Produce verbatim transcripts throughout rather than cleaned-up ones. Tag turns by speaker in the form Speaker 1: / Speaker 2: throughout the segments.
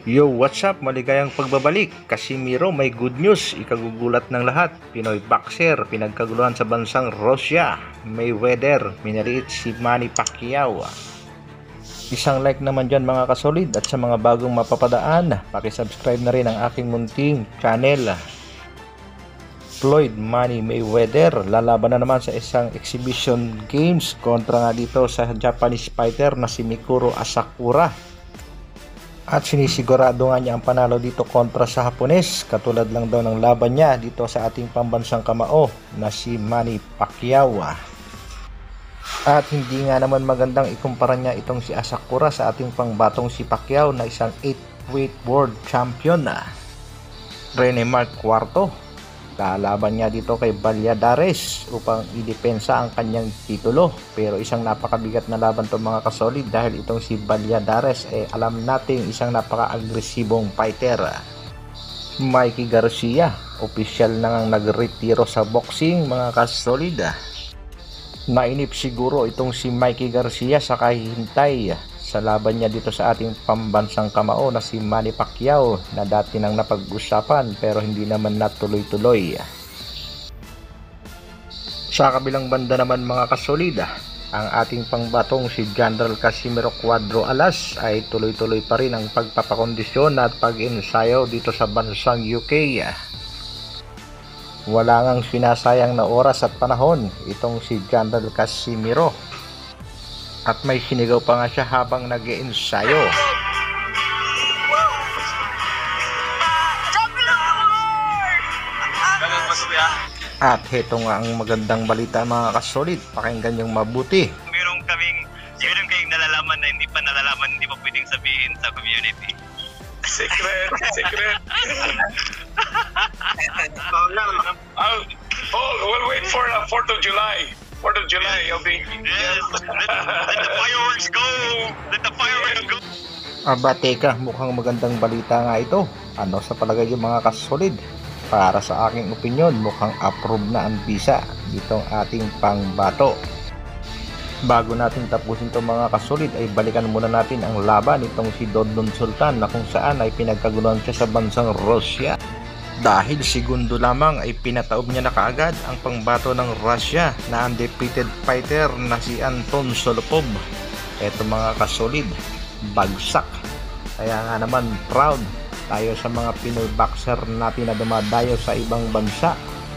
Speaker 1: Yo, what's up? Maligayang pagbabalik. Casimiro, may good news. Ikagugulat ng lahat. Pinoy boxer, pinagkaguluhan sa bansang Russia. Mayweather, minaliit si Manny Pacquiao. Isang like naman dyan mga kasolid, at sa mga bagong mapapadaan, pakisubscribe na rin ang aking munting channel. Floyd Manny Mayweather lalaban na naman sa isang exhibition games kontra nga dito sa Japanese fighter na si Mikuro Asakura. At sinisigurado nga niya ang panalo dito kontra sa Hapones, katulad lang daw ng laban niya dito sa ating pambansang kamao na si Manny Pacquiao. At hindi nga naman magandang ikumpara niya itong si Asakura sa ating pangbatong si Pacquiao na isang eight weight world champion na Rene Mark Cuarto. Lalaban niya dito kay Valladares upang idepensa ang kanyang titulo. Pero isang napakabigat na laban to mga kasolid, dahil itong si Valladares eh alam nating isang napaka-agresibong fighter. Mikey Garcia, opisyal na ngang nagretiro sa boxing mga kasolid. Nainip siguro itong si Mikey Garcia sa kahihintay sa laban niya dito sa ating pambansang kamao na si Manny Pacquiao, na dati nang napag-usapan pero hindi naman natuloy-tuloy. Sa kabilang banda naman mga kasolid, ang ating pangbatong si General Casimiro Cuadro Alas ay tuloy-tuloy pa rin ang pagpapakondisyon at pag-ensayo dito sa bansang U K. Wala ngang sinasayang na oras at panahon itong si General Casimiro. At may sinigaw pa nga siya habang nag-iensayo. At heto nga ang magandang balita mga kasolid, pakinggan yung mabuti.
Speaker 2: Meron kaming, meron kayong nalalaman na hindi pa nalalaman, hindi pa pwedeng sabihin sa community.
Speaker 3: Secret, secret. oh, no. oh, oh, we'll wait for uh, fourth of July. fourth of July, I'll be...
Speaker 2: Yes, let, let the fireworks go! Let the fireworks go!
Speaker 1: Aba teka, mukhang magandang balita nga ito. Ano sa palagay yung mga kasolid? Para sa aking opinion, mukhang approve na ang visa ditong ating pangbato. Bago natin tapusin itong mga kasolid, ay balikan muna natin ang laban itong si Dondon Sultan, na kung saan ay pinagkaguluhan siya sa bansang Russia. Dahil segundo lamang ay pinataob niya na kaagad ang pangbato ng Russia na undefeated fighter na si Anton Solopov. Eto mga kasolid, bagsak. Kaya nga naman proud tayo sa mga Pinoy boxer natin na dumadayo sa ibang bansa.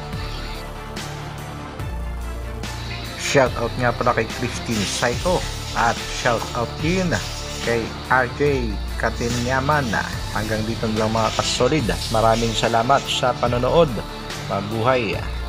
Speaker 1: Shoutout nga pala kay Christine Psycho, at shoutout din kay R J Katinyaman. Hanggang dito lang mga kasolid. Maraming salamat sa panonood. Mabuhay!